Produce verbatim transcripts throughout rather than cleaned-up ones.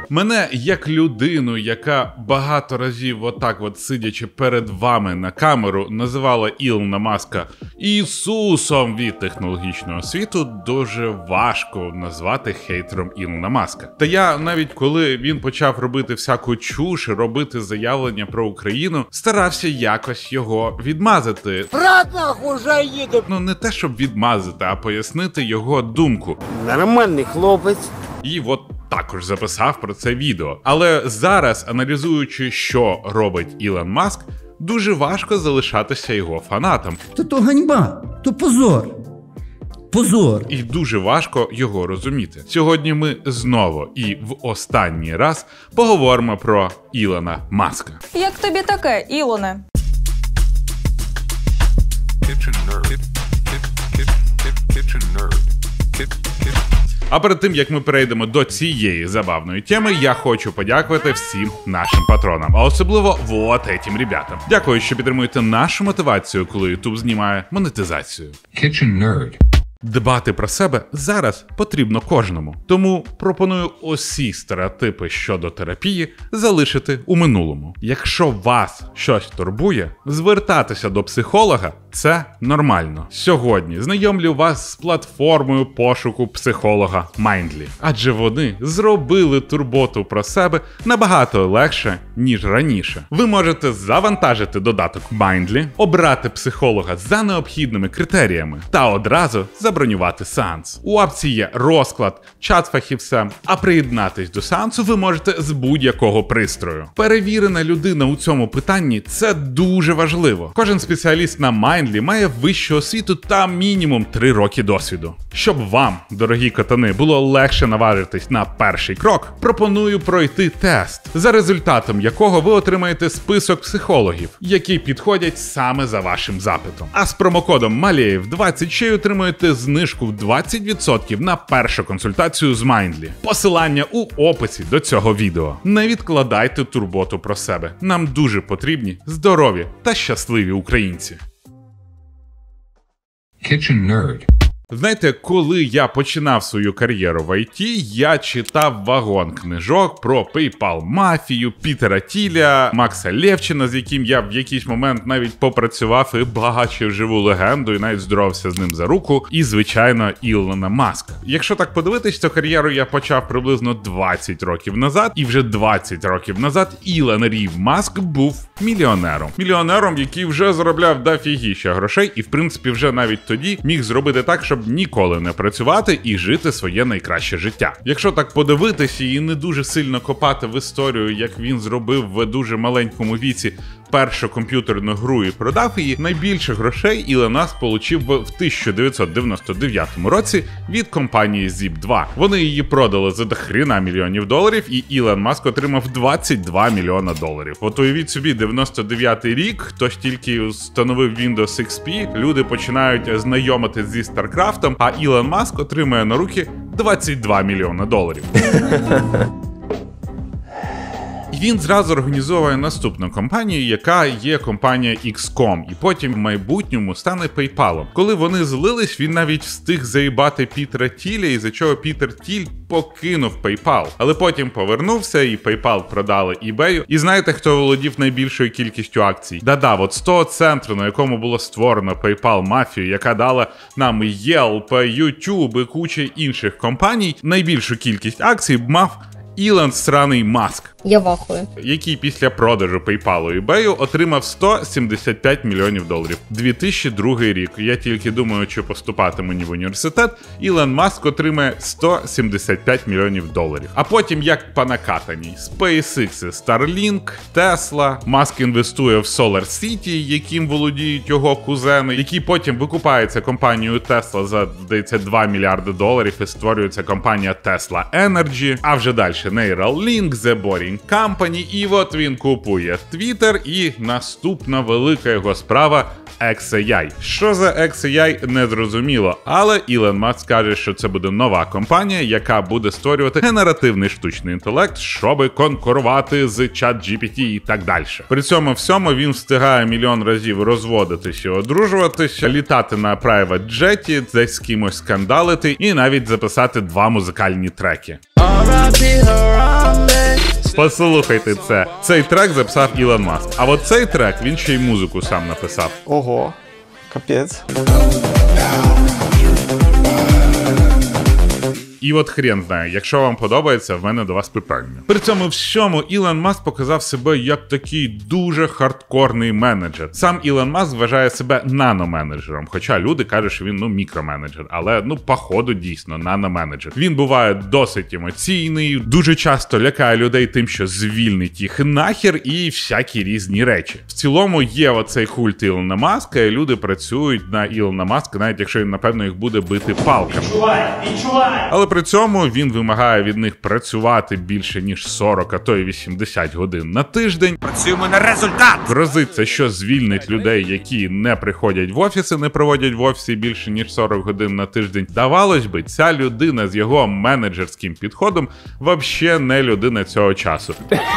Мене як людину, яка багато разів отак от сидячи перед вами на камеру, називала Ілона Маска Ісусом від технологічного світу, дуже важко назвати хейтером Ілона Маска. Та я навіть коли він почав робити всяку чуш, робити заявлення про Україну, старався якось його відмазати. Брат, нахуй, вже їде! Ну не те, щоб відмазати, а пояснити його думку. Нормальний хлопець. І от також записав про це відео. Але зараз, аналізуючи, що робить Ілон Маск, дуже важко залишатися його фанатом. Та то ганьба, то позор. Позор. І дуже важко його розуміти. Сьогодні ми знову і в останній раз поговоримо про Ілона Маска. Як тобі таке, Ілоне? А перед тим, як ми перейдемо до цієї забавної теми, я хочу подякувати всім нашим патронам, а особливо вот этим ребятам. Дякую, що підтримуєте нашу мотивацію, коли YouTube знімає монетизацію. Kitchen Nerd. Дбати про себе зараз потрібно кожному. Тому пропоную усі стереотипи щодо терапії залишити у минулому. Якщо вас щось турбує, звертатися до психолога – це нормально. Сьогодні знайомлю вас з платформою пошуку психолога Mindly. Адже вони зробили турботу про себе набагато легше, ніж раніше. Ви можете завантажити додаток Mindly, обрати психолога за необхідними критеріями та одразу забронювати сеанс. У апці є розклад, чат фахівця, а приєднатись до сеансу ви можете з будь-якого пристрою. Перевірена людина у цьому питанні – це дуже важливо. Кожен спеціаліст на Mindly має вищу освіту та мінімум три роки досвіду. Щоб вам, дорогі котани, було легше наважитись на перший крок, пропоную пройти тест, за результатом якого ви отримаєте список психологів, які підходять саме за вашим запитом. А з промокодом Малеєв двадцять ще й отримуєте знижку в двадцять відсотків на першу консультацію з Mindly. Посилання у описі до цього відео. Не відкладайте турботу про себе. Нам дуже потрібні здорові та щасливі українці. Kitchen Nerd. Знаєте, коли я починав свою кар'єру в ай ті, я читав вагон книжок про PayPal-мафію, Пітера Тіля, Макса Левчина, з яким я в якийсь момент навіть попрацював і бачив живу легенду, і навіть здоровався з ним за руку, і, звичайно, Ілона Маска. Якщо так подивитись, то кар'єру я почав приблизно двадцять років назад, і вже двадцять років назад Ілон Рів Маск був мільйонером. Мільйонером, який вже заробляв дофігіща грошей, і, в принципі, вже навіть тоді міг зробити так, щоб ніколи не працювати і жити своє найкраще життя. Якщо так подивитися і не дуже сильно копати в історію, як він зробив в дуже маленькому віці першу комп'ютерну гру і продав її, найбільше грошей Ілон Маск отримав в тисяча дев'ятсот дев'яносто дев'ятому році від компанії зіп два. Вони її продали за дохріна мільйонів доларів, і Ілон Маск отримав двадцять два мільйона доларів. От уявіть собі, дев'яносто дев'ятий рік, хтось тільки встановив Windows ікс пі, люди починають знайомитись зі StarCraft'ом, а Ілон Маск отримує на руки двадцять два мільйона доларів. Він зразу організовує наступну компанію, яка є компанія ікс ком, і потім в майбутньому стане PayPal. Коли вони злились, він навіть встиг заїбати Пітера Тіля, і за чого Пітер Тіль покинув PayPal. Але потім повернувся, і PayPal продали eBay. І знаєте, хто володів найбільшою кількістю акцій? Да-да, от з того центру, на якому було створено PayPal-мафію, яка дала нам Yelp, YouTube і куча інших компаній, найбільшу кількість акцій мав Ілон сраний Маск. Я вахую. Який після продажу PayPal і eBay отримав сто сімдесят п'ять мільйонів доларів. дві тисячі другий рік. Я тільки думаю, чи поступати мені в університет. Ілон Маск отримає сто сімдесят п'ять мільйонів доларів. А потім, як по накатаній, SpaceX, Starlink, Tesla. Маск інвестує в Solar City, яким володіють його кузени, які потім викупаються компанією Tesla за, здається, два мільярди доларів і створюється компанія Tesla Energy. А вже далі Neuralink, The Boring Company, і от він купує Twitter, і наступна велика його справа ікс ей ай. Що за ікс ей ай, не зрозуміло, але Ілон Маск каже, що це буде нова компанія, яка буде створювати генеративний штучний інтелект, щоб конкурувати з чат джі пі ті і так далі. При цьому всьому він встигає мільйон разів розводитися, одружуватися, літати на private джеті, десь з кимось скандалити і навіть записати два музикальні треки. Послухайте це. Цей трек записав Ілон Маск. А от цей трек, він ще й музику сам написав. Ого, капець. І от хрен знає, якщо вам подобається, в мене до вас питання. При цьому всьому Ілон Маск показав себе як такий дуже хардкорний менеджер. Сам Ілон Маск вважає себе наноменеджером, хоча люди кажуть, що він ну мікроменеджер, але ну походу дійсно наноменеджер. Він буває досить емоційний, дуже часто лякає людей тим, що звільнить їх нахер і всякі різні речі. В цілому є оцей культ Ілона Маска, і люди працюють на Ілона Маска, навіть якщо він напевно їх буде бити палками. Відчувай, відчувай! Але при цьому він вимагає від них працювати більше ніж сорок, а то й вісімдесят годин на тиждень. Працюємо на результат! Грозиться, що звільнить людей, які не приходять в офіси, не проводять в офісі більше ніж сорок годин на тиждень. Давалось би, ця людина з його менеджерським підходом вообще не людина цього часу.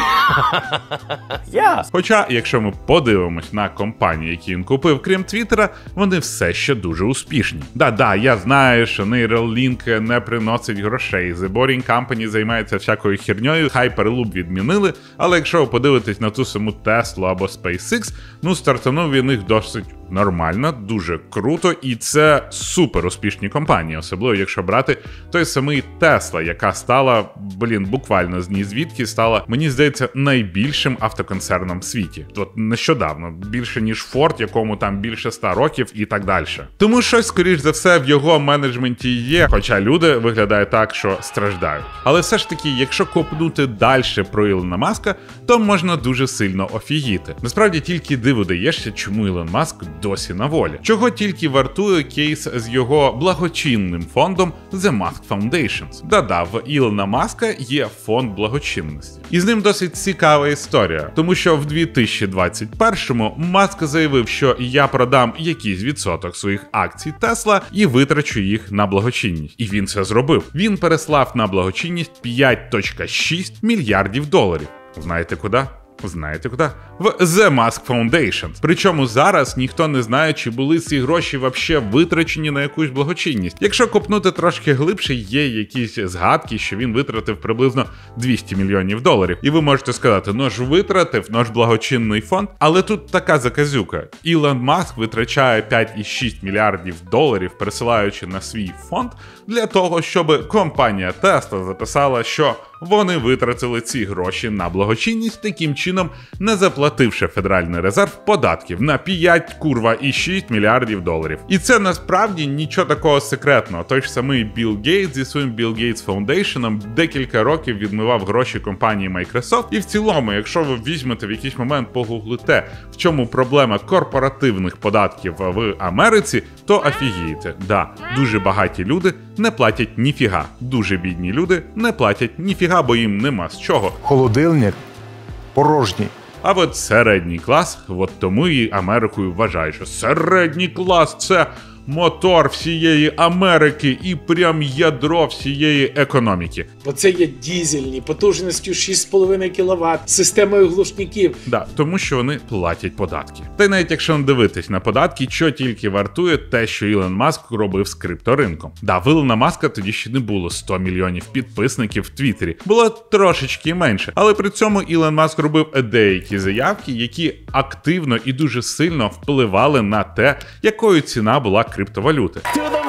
Yeah. Хоча, якщо ми подивимось на компанії, які він купив, крім Твіттера, вони все ще дуже успішні. Да-да, я знаю, що Neuralink не приносить грошей, The Boring Company займається всякою херньою, Hyperloop відмінили, але якщо ви подивитесь на ту саму Tesla або SpaceX, ну стартанув він їх досить нормально, дуже круто, і це супер успішні компанії, особливо якщо брати той самий Tesla, яка стала, блін, буквально з ні звідки стала, мені здається, найбільшим автоконцерном в світі. От нещодавно, більше ніж Ford, якому там більше ста років і так далі. Тому щось, скоріш за все, в його менеджменті є, хоча люди виглядає так, що страждають. Але все ж таки, якщо копнути далі про Ілона Маска, то можна дуже сильно офігіти. Насправді тільки диву даєшся, чому Ілон Маск досі на волі. Чого тільки вартує кейс з його благочинним фондом The Musk Foundations. Да-да, в Ілона Маска є фонд благочинності. І з ним досить цікава історія, тому що в дві тисячі двадцять першому Маск заявив, що я продам якийсь відсоток своїх акцій Tesla і витрачу їх на благочинність. І він це зробив. Він переслав на благочинність п'ять цілих шість мільярдів доларів. Знаєте куди? Знаєте куди? В The Musk Foundation. Причому зараз ніхто не знає, чи були ці гроші вообще витрачені на якусь благочинність. Якщо копнути трошки глибше, є якісь згадки, що він витратив приблизно двісті мільйонів доларів. І ви можете сказати, ну ж витратив, ну ж благочинний фонд. Але тут така заказюка. Ілон Маск витрачає п'ять цілих шість мільярдів доларів, пересилаючи на свій фонд, для того, щоб компанія Tesla записала, що вони витратили ці гроші на благочинність, таким чином не заплативши Федеральний резерв податків на п'ять курва і шість мільярдів доларів. І це насправді нічого такого секретного. Той ж самий Білл Гейтс зі своїм Bill Gates Foundation декілька років відмивав гроші компанії Microsoft. І в цілому, якщо ви візьмете в якийсь момент погуглите, в чому проблема корпоративних податків в Америці, то офігієте. Да, дуже багаті люди не платять ніфіга. Дуже бідні люди не платять ніфіга, бо їм нема з чого. Холодильник порожній. А от середній клас, от тому і Америкою вважає, що середній клас – це мотор всієї Америки і прям ядро всієї економіки. Бо це є дізельні, потужністю шість з половиною кіловат, системою глушників. Да, тому що вони платять податки. Та й навіть якщо не дивитись на податки, що тільки вартує те, що Ілон Маск робив з крипторинком. Да, в Ілона Маска тоді ще не було сто мільйонів підписників в Твіттері. Було трошечки менше. Але при цьому Ілон Маск робив деякі заявки, які активно і дуже сильно впливали на те, якою ціна була криптовалюти.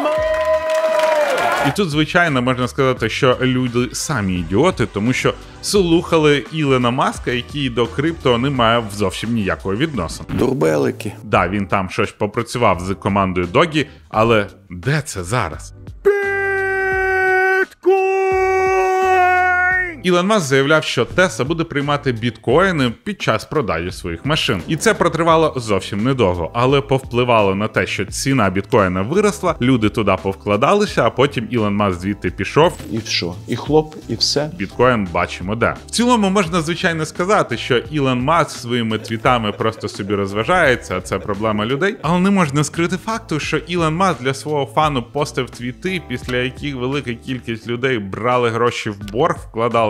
І тут, звичайно, можна сказати, що люди самі ідіоти, тому що слухали Ілона Маска, який до крипто не має зовсім ніякого відносину. Дурбелики. Да, він там щось попрацював з командою Догі, але де це зараз? Ілон Маск заявляв, що Tesla буде приймати біткоїни під час продажі своїх машин. І це протривало зовсім недовго, але повпливало на те, що ціна біткоїна виросла, люди туди повкладалися, а потім Ілон Маск звідти пішов. І що? І хлоп, і все. Біткоін бачимо де. В цілому можна, звичайно, сказати, що Ілон Маск своїми твітами просто собі розважається, а це проблема людей. Але не можна скрити факту, що Ілон Маск для свого фану постив твіти, після яких велика кількість людей брали гроші в борг, вкладали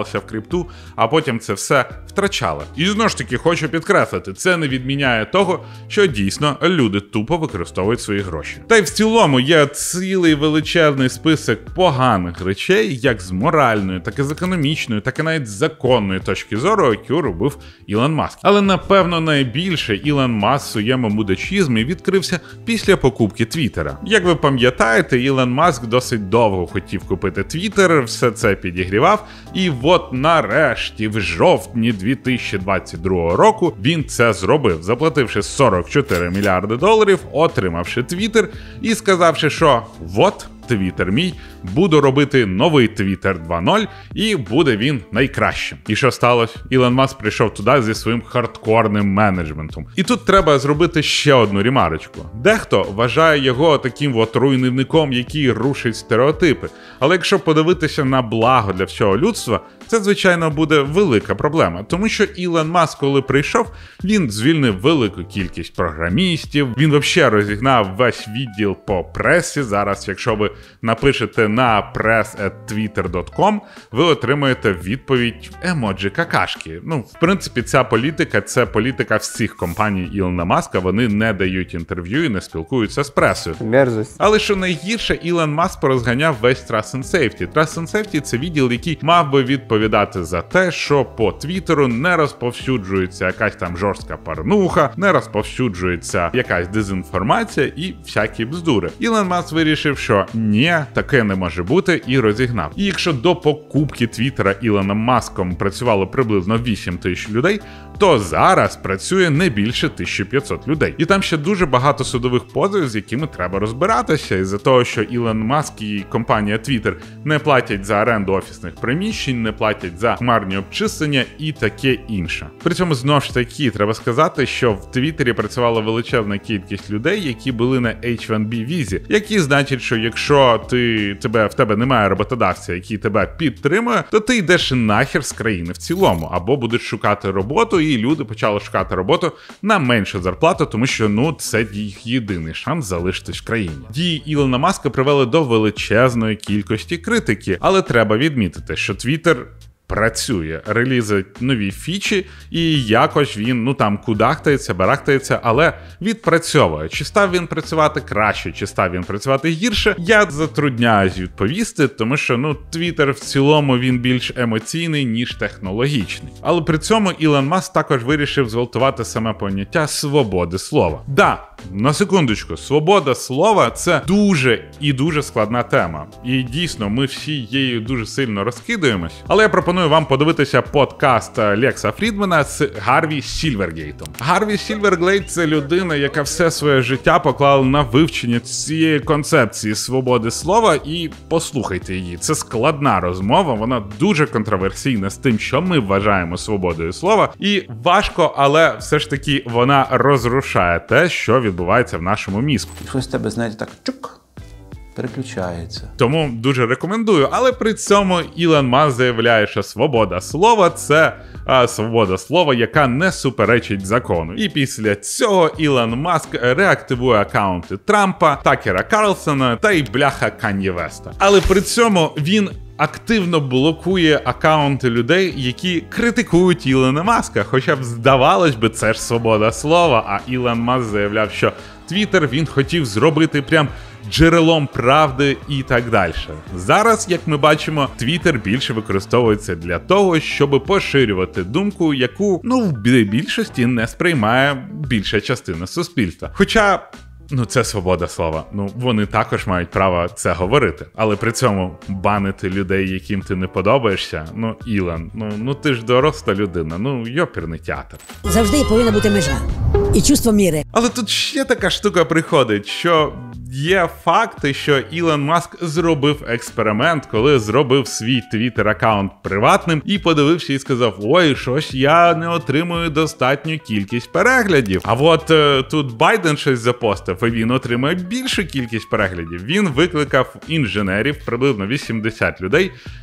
інвестувалися в крипту, а потім це все втрачали. І знову ж таки, хочу підкреслити, це не відміняє того, що дійсно люди тупо використовують свої гроші. Та й в цілому є цілий величезний список поганих речей, як з моральної, так і з економічної, так і навіть з законної точки зору, яку робив Ілон Маск. Але напевно найбільше Ілон Маск в своєму мудачізмі відкрився після покупки Твіттера. Як ви пам'ятаєте, Ілон Маск досить довго хотів купити Твіттер, все це підігрівав, і от нарешті в жовтні дві тисячі двадцять другого року він це зробив, заплативши сорок чотири мільярди доларів, отримавши Твіттер і сказавши, що от Твіттер мій, буду робити новий Твіттер два нуль, і буде він найкращим. І що сталося? Ілон Маск прийшов туди зі своїм хардкорним менеджментом. І тут треба зробити ще одну ремарочку. Дехто вважає його таким от руйнівником, який рушить стереотипи. Але якщо подивитися на благо для всього людства, це, звичайно, буде велика проблема. Тому що Ілон Маск, коли прийшов, він звільнив велику кількість програмістів, він взагалі розігнав весь відділ по пресі. Зараз, якщо ви напишете на прес ет твіттер дот ком, ви отримаєте відповідь емоджі какашки. Ну, в принципі, ця політика – це політика всіх компаній Ілона Маска, вони не дають інтерв'ю і не спілкуються з пресою. Мерзость. Але що найгірше, Ілон Маск порозганяв весь Trust and Safety. Trust and Safety – це відділ, який мав би відповідати за те, що по Твіттеру не розповсюджується якась там жорстка порнуха, не розповсюджується якась дезінформація і всякі бздури. Ілон Маск вирішив, що ні, таке не може бути, і розігнав. І якщо до покупки Твіттера Ілоном Маском працювало приблизно вісім тисяч людей, то зараз працює не більше тисяча п'ятсот людей. І там ще дуже багато судових позовів, з якими треба розбиратися, із-за того, що Ілон Маск і компанія Twitter не платять за оренду офісних приміщень, не платять за хмарні обчислення і таке інше. При цьому, знову ж таки, треба сказати, що в Твіттері працювала величезна кількість людей, які були на ейч ван бі візі, які значить, що якщо ти, тебе, в тебе немає роботодавця, який тебе підтримує, то ти йдеш нахер з країни в цілому, або будеш шукати роботу, і люди почали шукати роботу на меншу зарплату, тому що, ну, це їх єдиний шанс залишитись в країні. Дії Ілона Маска привели до величезної кількості критики, але треба відмітити, що Твіттер працює, релізить нові фічі, і якось він, ну там, кудахтається, барахтається, але відпрацьовує. Чи став він працювати краще, чи став він працювати гірше, я затрудняюсь відповісти, тому що, ну, Твіттер в цілому він більш емоційний, ніж технологічний. Але при цьому Ілон Маск також вирішив зґвалтувати саме поняття свободи слова. Да, на секундочку, свобода слова – це дуже і дуже складна тема. І дійсно, ми всі її дуже сильно розкидаємось. Але я пропоную вам подивитися подкаст Лекса Фрідмена з Гарві Сільвергейтом. Гарві Сільвергейт – це людина, яка все своє життя поклала на вивчення цієї концепції свободи слова, і послухайте її. Це складна розмова, вона дуже контроверсійна з тим, що ми вважаємо свободою слова, і важко, але все ж таки вона розрушає те, що відбувається в нашому мізку. Щось тебе, знаєте, так чук, переключається. Тому дуже рекомендую, але при цьому Ілон Маск заявляє, що свобода слова – це а, свобода слова, яка не суперечить закону. І після цього Ілон Маск реактивує акаунти Трампа, Такера Карлсона та й бляха Кан'є Веста. Але при цьому він активно блокує акаунти людей, які критикують Ілона Маска, хоча б здавалось би, це ж свобода слова, а Ілон Маск заявляв, що Твіттер він хотів зробити прям джерелом правди і так далі. Зараз, як ми бачимо, Твіттер більше використовується для того, щоб поширювати думку, яку, ну, в більшості не сприймає більша частина суспільства. Хоча, ну, це свобода слова. Ну, вони також мають право це говорити. Але при цьому банити людей, яким ти не подобаєшся, ну, Ілон, ну, ну ти ж доросла людина, ну, йоперний театр. Завжди повинна бути межа. І чувство міри. Але тут ще така штука приходить, що є факти, що Ілон Маск зробив експеримент, коли зробив свій Твіттер-аккаунт приватним і подивився і сказав: ой, щось я не отримую достатню кількість переглядів. А от е, тут Байден щось запостив, і він отримує більшу кількість переглядів. Він викликав інженерів, приблизно вісімдесят людей,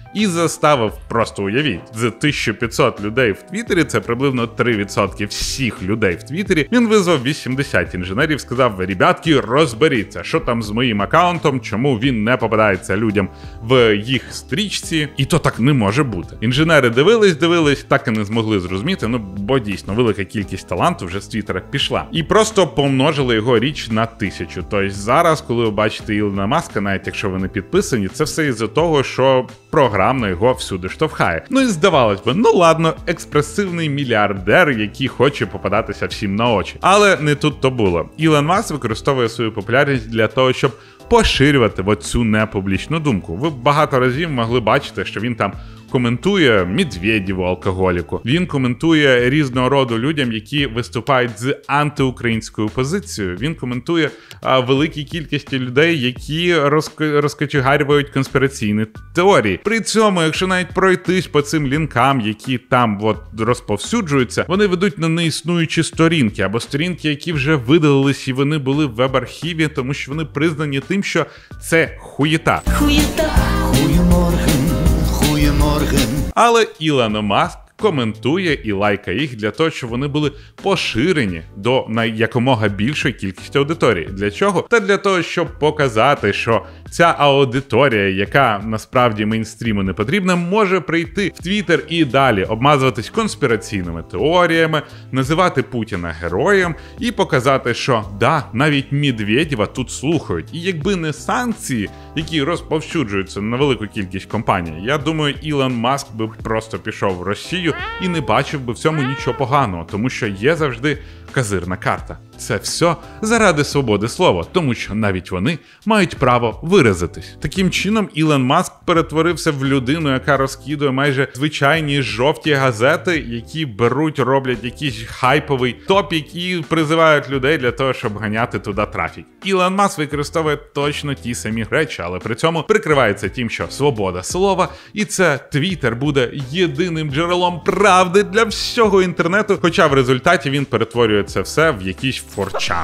і заставив, просто уявіть, з тисяча п'ятсот людей в Твіттері, це приблизно три відсотки всіх людей в Твіттері, він визвав вісімдесят інженерів, сказав: ребятки, розберіться, що там з моїм аккаунтом, чому він не попадається людям в їх стрічці, і то так не може бути. Інженери дивились, дивились, так і не змогли зрозуміти, ну бо дійсно велика кількість таланту вже з Твіттера пішла. І просто помножили його річ на тисячу. Тобто зараз, коли ви бачите Ілона Маска, навіть якщо ви не підписані, це все із-за того, що програмно його всюди штовхає. Ну і здавалось би, ну ладно, експресивний мільярдер, який хоче попадатися всім на очі. Але не тут то було. Ілон Маск використовує свою популярність для того, щоб поширювати оцю непублічну думку. Ви багато разів могли бачити, що він там коментує Медведєву, алкоголіку. Він коментує різного роду людям, які виступають з антиукраїнською позицією. Він коментує а, великій кількості людей, які розк- розкочегарюють конспіраційні теорії. При цьому, якщо навіть пройтись по цим лінкам, які там от розповсюджуються, вони ведуть на неіснуючі сторінки, або сторінки, які вже видалились і вони були в веб-архіві, тому що вони признані тим, що це хуєта. Хуєта. Хуєморген. Але Ілон Маск коментує і лайкає їх для того, щоб вони були поширені до якомога більшої кількості аудиторії. Для чого? Та для того, щоб показати, що ця аудиторія, яка насправді мейнстріму не потрібна, може прийти в Твіттер і далі обмазуватись конспіраційними теоріями, називати Путіна героєм і показати, що да, навіть Медведєва тут слухають. І якби не санкції, які розповсюджуються на велику кількість компаній, я думаю, Ілон Маск би просто пішов в Росію і не бачив би в цьому нічого поганого, тому що є завжди козирна карта. Це все заради свободи слова, тому що навіть вони мають право виразитись. Таким чином, Ілон Маск перетворився в людину, яка розкидує майже звичайні жовті газети, які беруть, роблять якийсь хайповий топік і призивають людей для того, щоб ганяти туди трафік. Ілон Маск використовує точно ті самі речі, але при цьому прикривається тим, що свобода слова, і це Твіттер буде єдиним джерелом правди для всього інтернету, хоча в результаті він перетворює це все в якийсь форчан.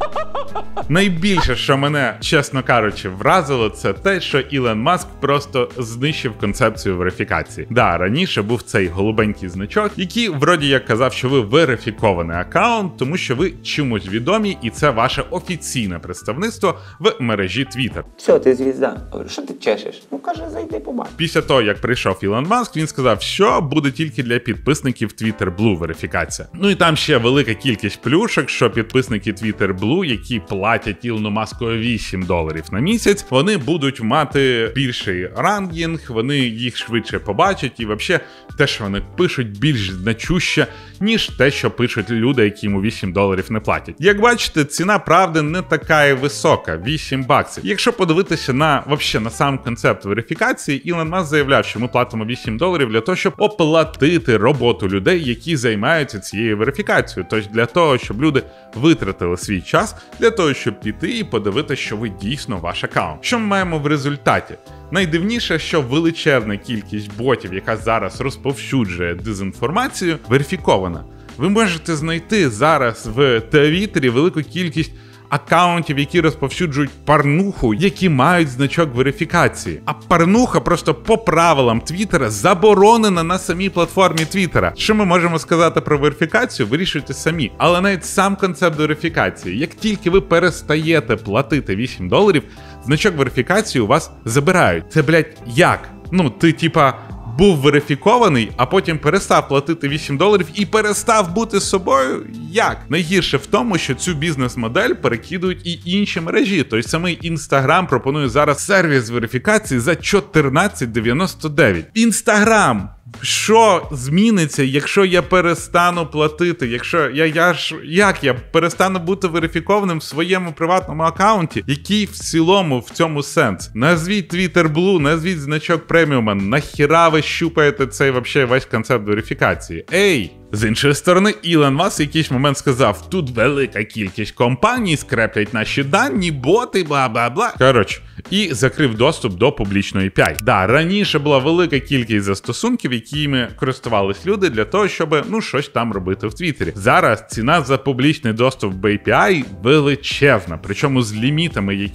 Найбільше, що мене, чесно кажучи, вразило, це те, що Ілон Маск просто знищив концепцію верифікації. Да, раніше був цей голубенький значок, який вроді як казав, що ви верифікований аккаунт, тому що ви чимось відомі, і це ваше офіційне представництво в мережі Twitter. Все, ти звізда. Що ти чешеш? Ну, каже, зайди побач. Після того, як прийшов Ілон Маск, він сказав, що буде тільки для підписників Twitter Blue верифікація. Ну і там ще велика кількість плюшок, що підписники Twitter Blue, які платять Ілону Маску вісім доларів на місяць, вони будуть мати більший рангінг, вони їх швидше побачать, і взагалі те, що вони пишуть, більш значуще, ніж те, що пишуть люди, які йому вісім доларів не платять. Як бачите, ціна правди не така і висока – вісім баксів. Якщо подивитися на, вообще, на сам концепт верифікації, Ілон Маск заявляв, що ми платимо вісім доларів для того, щоб оплатити роботу людей, які займаються цією верифікацією. Тобто для того, щоб люди витратили свій час, для того, щоб піти і подивитися, що ви дійсно ваш аккаунт. Що ми маємо в результаті? Найдивніше, що величезна кількість ботів, яка зараз розповсюджує дезінформацію, верифікована. Ви можете знайти зараз в Твіттері велику кількість аккаунтів, які розповсюджують порнуху, які мають значок верифікації. А порнуха просто по правилам Твіттера заборонена на самій платформі Твіттера. Що ми можемо сказати про верифікацію, вирішуйте самі. Але навіть сам концепт верифікації, як тільки ви перестаєте платити вісім доларів, значок верифікації у вас забирають. Це, блядь, як? Ну, ти, типа, був верифікований, а потім перестав платити вісім доларів і перестав бути собою? Як? Найгірше в тому, що цю бізнес-модель перекидують і інші мережі. Той самий Інстаграм пропонує зараз сервіс верифікації за чотирнадцять дев'яносто дев'ять. Інстаграм! Що зміниться, якщо я перестану платити? Якщо я, я ж, як я перестану бути верифікованим в своєму приватному аккаунті? Який в цілому в цьому сенс? Назвіть Twitter Blue, назвіть значок преміума. Нахіра ви щупаєте цей вообще весь концепт верифікації? Ей! З іншої сторони, Ілон Маск в якийсь момент сказав, тут велика кількість компаній скреплять наші дані, боти, бла-бла-бла. Коротше, і закрив доступ до публічної ей пі ай. Да, раніше була велика кількість застосунків, якими користувались люди для того, щоб, ну, щось там робити в Твіттері. Зараз ціна за публічний доступ в ей пі ай величезна, причому з лімітами, які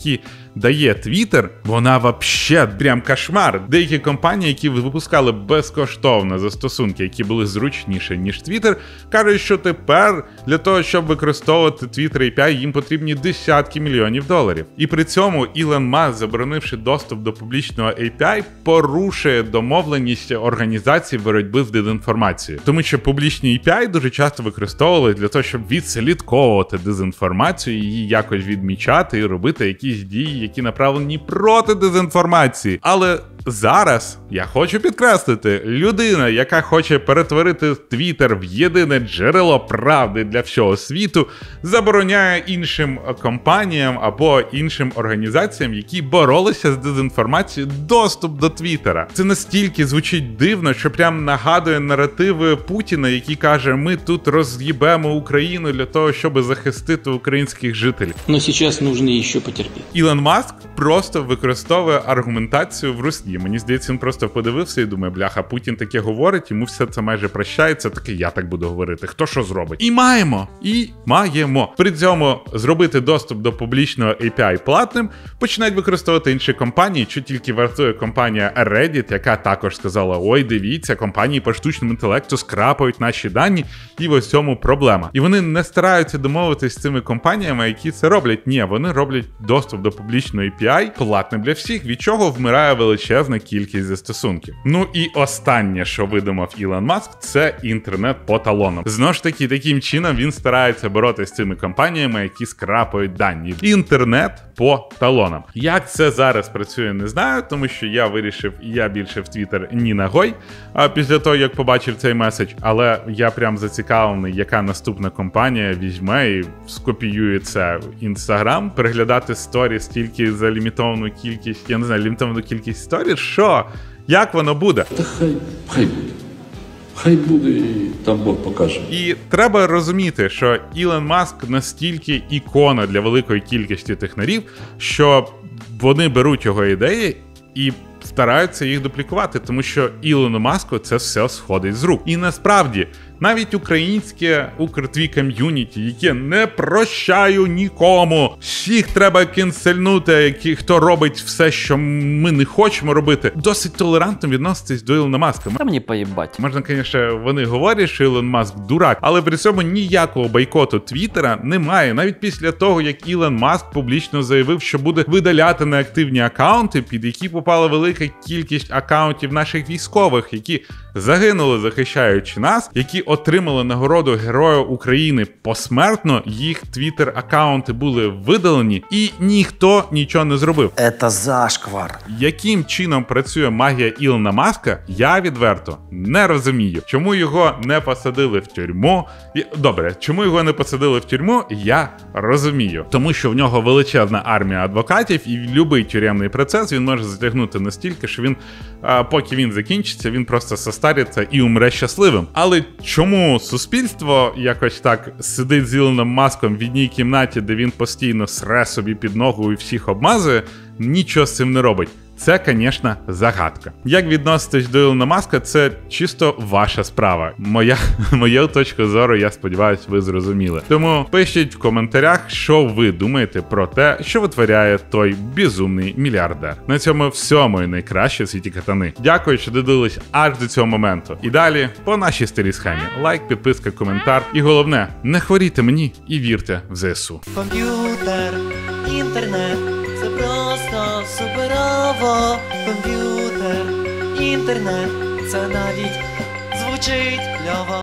дає Twitter, вона вообще прям кошмар. Деякі компанії, які випускали безкоштовно застосунки, які були зручніші, ніж Twitter, кажуть, що тепер для того, щоб використовувати Twitter ей пі ай, їм потрібні десятки мільйонів доларів. І при цьому Ілон Маск, заборонивши доступ до публічного ей пі ай, порушує домовленість організацій боротьби з дезінформацією. Тому що публічні ей пі ай дуже часто використовували для того, щоб відслідковувати дезінформацію, її якось відмічати і робити якісь дії, які направлені проти дезінформації. Але зараз я хочу підкреслити, людина, яка хоче перетворити Twitter в єдине джерело правди для всього світу, забороняє іншим компаніям або іншим організаціям, які боролися з дезінформацією, доступ до Твіттера. Це настільки звучить дивно, що прям нагадує наративи Путіна, який каже, ми тут роз'їбемо Україну для того, щоб захистити українських жителів. Но сейчас нужно ще потерпіти. Ілон Маск просто використовує аргументацію в руслі. Мені здається, він просто подивився і думає, бляха, Путін таке говорить, йому все це майже прощається, таки я так буду говорити. Хто що зробить? І маємо! І маємо! При цьому зробити доступ до публічного ей пі ай платним починають використовувати інші компанії, що тільки вартує компанія Reddit, яка також сказала, ой, дивіться, компанії по штучному інтелекту скрапають наші дані, і в ось цьому проблема. І вони не стараються домовитись з цими компаніями, які це роблять. Ні, вони роблять доступ до публічного ей пі ай платним для всіх, від чого вмирає величезна кількість застосунків. Ну і останнє, що видумав Ілон Маск, це інтернет по талонам. Знову ж таки, таким чином він старається боротися з цими компаніями, які скрапають дані. Інтернет по талонам. Як це зараз працює, не знаю, тому що я вирішив, я більше в Twitter ні ногой, а після того, як побачив цей меседж, але я прям зацікавлений, яка наступна компанія візьме і скопіює це в Instagram, переглядати сторіс тільки за лімітовану кількість, я не знаю, лімітовану кількість сторіс, що? Як воно буде? Та хай, хай буде. Хай буде, і там Бог покаже. І треба розуміти, що Ілон Маск настільки ікона для великої кількості технарів, що вони беруть його ідеї і стараються їх дуплікувати, тому що Ілону Маску це все сходить з рук. І насправді, навіть українське Укртві ком'юніті, яке не прощаю нікому, всіх треба кенсельнути, які, хто робить все, що ми не хочемо робити, досить толерантно відноситись до Ілона Маска. Та мені поїбать. Можна, звісно, вони говорять, що Ілон Маск дурак, але при цьому ніякого бойкоту Твіттера немає. Навіть після того, як Ілон Маск публічно заявив, що буде видаляти неактивні акаунти, під які попала велика кількість акаунтів наших військових, які загинули, захищаючи нас, які отримали нагороду Героя України посмертно, їх твіттер-акаунти були видалені, і ніхто нічого не зробив. Це зашквар. Яким чином працює магія Ілона Маска, я відверто не розумію. Чому його не посадили в тюрму? І, добре, чому його не посадили в тюрму, я розумію. Тому що в нього величезна армія адвокатів, і будь-який тюремний процес він може затягнути настільки, що він, а, поки він закінчиться, він просто состариться і умре щасливим. Але чому суспільство якось так сидить з Ілоном Маском в одній кімнаті, де він постійно сре собі під ногу і всіх обмазує, нічого з цим не робить? Це, звісно, загадка. Як відноситись до Ілона Маска, це чисто ваша справа. Моя, мою точку зору, я сподіваюся, ви зрозуміли. Тому пишіть в коментарях, що ви думаєте про те, що витворяє той безумний мільярдер. На цьому все, мої найкращі в світі катани. Дякую, що додивились аж до цього моменту. І далі, по нашій старій схемі. Лайк, підписка, коментар. І головне, не хворійте мені і вірте в зе ес у. Комп'ютер, інтернет. Це просто суперово. Комп'ютер, інтернет, це навіть звучить кльово.